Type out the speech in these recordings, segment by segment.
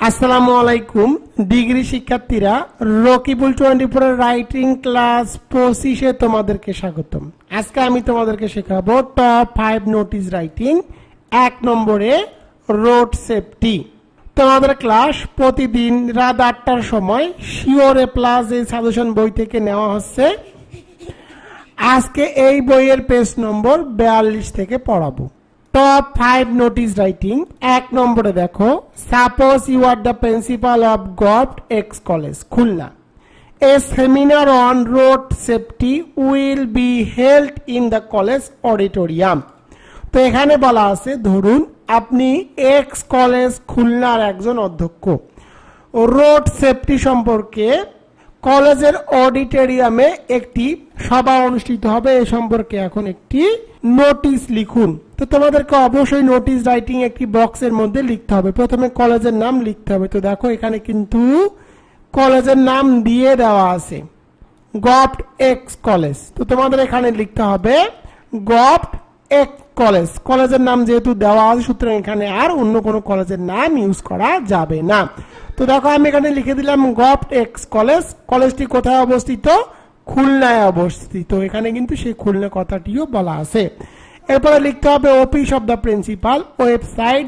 আসসালামু আলাইকুম ডিগ্রি শিক্ষার্থীরা রকিবুল 24 এর রাইটিং ক্লাস 25 এ তোমাদেরকে স্বাগতম। আজকে আমি তোমাদেরকে শেখাবো টপ 5 নোটিস রাইটিং। 1 নম্বরে রোড সেফটি। তোমাদের ক্লাস প্রতিদিন রাত 8টার সময় শিওরে প্লাস এই সাজেশন বই থেকে নেওয়া হচ্ছে। আজকে এই বইয়ের পেজ নম্বর 42 থেকে পড়াবো। Top 5 notice writing। 1 নম্বরে দেখো, suppose you are the principal of Gopt X College, Khulna. A seminar on road safety will be held in the college auditorium. তো এখানে বলা আছে, ধরুন আপনি এক্স কলেজ খুলনার একজন অধ্যক্ষ, রোড সেফটি সম্পর্কে কলেজের অডিটোরিয়ামে একটি সভা অনুষ্ঠিত হবে। এই সম্পর্কে এখন একটি নোটিশ লিখুন। তো তোমাদেরকে অবশ্যই নোটিশ রাইটিং একটি বক্সের মধ্যে লিখতে হবে। প্রথমে কলেজের নাম লিখতে হবে। তো দেখো এখানে কিন্তু কলেজের নাম দিয়ে দেওয়া আছে, গপ্ট এক্স কলেজ। তো তোমাদের এখানে লিখতে হবে গপ্ট এক্স কলেজ। কলেজের নাম যেহেতু দেওয়া আছে, সুতরাং এখানে আর অন্য কোনো কলেজের নাম ইউজ করা যাবে না। তো দেখো আমি এখানে লিখে দিলাম গপ্ট এক্স কলেজ। কলেজটি কোথায় অবস্থিত? খুলনায় অবস্থিত। এখানে কিন্তু সেই খুলনা কথাটিও বলা আছে। এরপরে লিখতে হবে office of the principal, website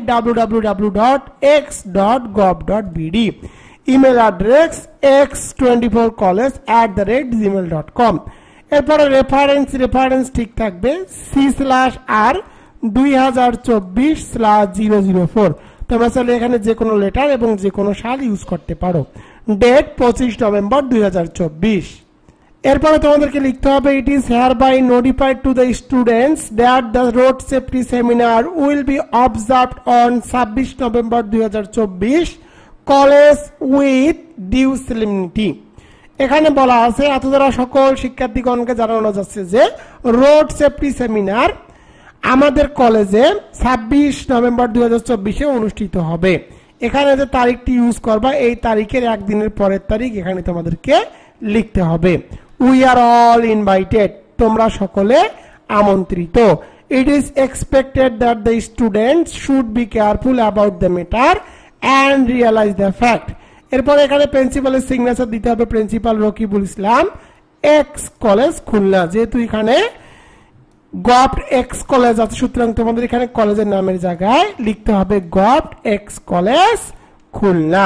www.x.gov.bd, email address x24college@gmail.com। এরপরে রেফারেন্স ঠিক থাকবে C/R 2024/004। তোমরা চাইলে এখানে যে কোনো লেটার এবং যে কোনো সাল ইউজ করতে পারো। Date 25 November 2024। এরপরে তোমাদেরকে লিখতে হবে it is hereby notified to the students that the road safety seminar will be observed on 26 November 2024 college with due solemnity। এখানে বলা আছে এত দ্বারা সকল শিক্ষার্থীগণকে জানানো যাচ্ছে যে রোড সেফটি সেমিনার আমাদের কলেজে 26 নভেম্বর 2024 অনুষ্ঠিত হবে। এখানে যে তারিখটি ইউজ করবা, এই তারিখের একদিনের পরের তারিখ এখানে তোমাদেরকে লিখতে হবে। উই আর অল ইনভাইটেড, তোমরা সকলে আমন্ত্রিত। It is expected that the students should be careful about the matter and realize the fact. এরপরে এখানে প্রিন্সিপালের সিগনেচার দিতে হবে, principal Rakibul Islam, X college Khulna. যেহেতু এখানে গপ্ট এক্স কলেজ আছে, সুতরাং তোমাদের এখানে কলেজের নামের জায়গায় লিখতে হবে গপ্ট এক্স কলেজ খুলনা।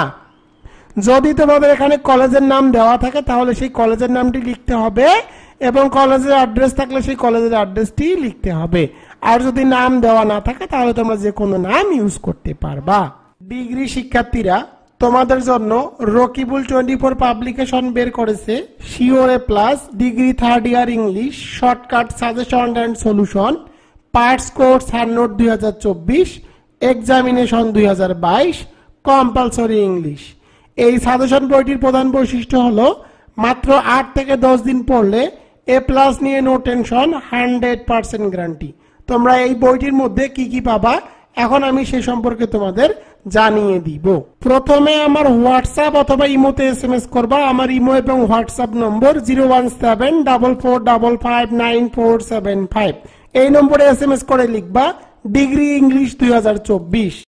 যদি তোমাদের এখানে কলেজের নাম দেওয়া থাকে তাহলে সেই কলেজের নামটি লিখতে হবে, এবং কলেজের অ্যাড্রেস থাকলে সেই কলেজের অ্যাড্রেসটি লিখতে হবে। আর যদি নাম দেওয়া না থাকে তাহলে তোমরা যে কোনো নাম ইউজ করতে পারবা। ডিগ্রি শিক্ষার্থীরা, তোমাদের জন্য রকিবুল 24 পাবলিকেশন বের করেছে শিওরে plus degree 3rd year English shortcut suggestion and solution parts course handnote 2024 examination 2022 compulsory English. এই সাজেশন বইটির প্রধান বৈশিষ্ট্য হলো মাত্র 8 থেকে 10 দিন পড়লে এ প্লাস নিয়ে নো টেনশন, 100% গ্যারান্টি। তোমরা এই বইটির মধ্যে কি কি পাবা এখন আমি সে সম্পর্কে তোমাদের জানিয়ে দিব। প্রথমে আমার হোয়াটসঅ্যাপ অথবা ইমোতে SMS করবা। আমার ইমো এবং হোয়াটসঅ্যাপ নম্বর 01744559475। এই নম্বরে SMS করে লিখবা ডিগ্রি ইংলিশ 2024।